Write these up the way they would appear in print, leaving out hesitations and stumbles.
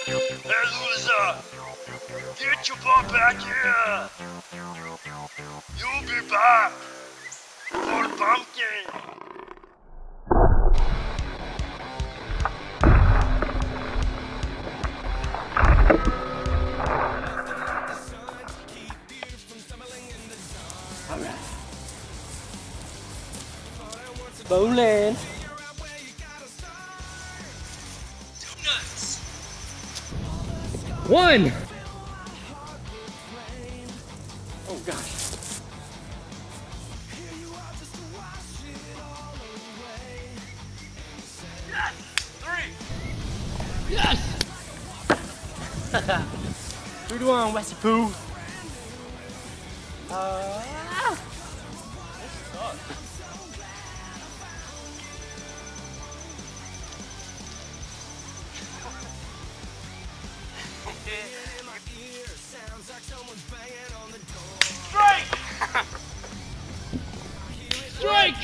Hey, loser! Get your butt back here! You'll be back for the pumpkin! Alright. Bowling. One. Oh gosh. Yes! 3! Yes! 3-1, Westy Pooh. Strike! Strike!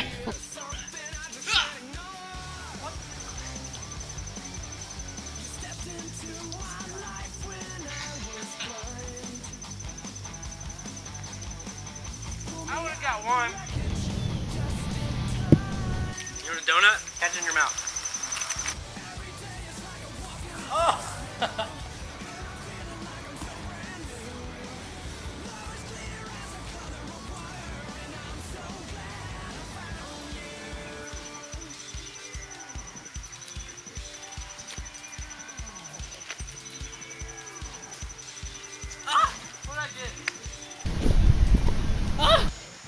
I would've got one. You want a donut? Catch it in your mouth. Oh! Ah! What I did? Ah!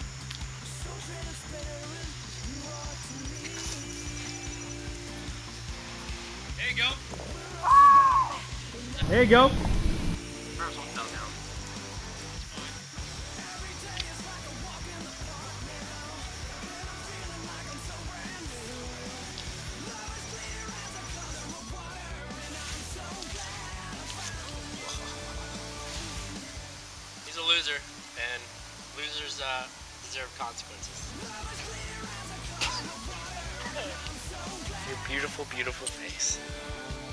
There you go. There you go. First one fell down. He's a loser, and losers deserve consequences. Your beautiful, beautiful face.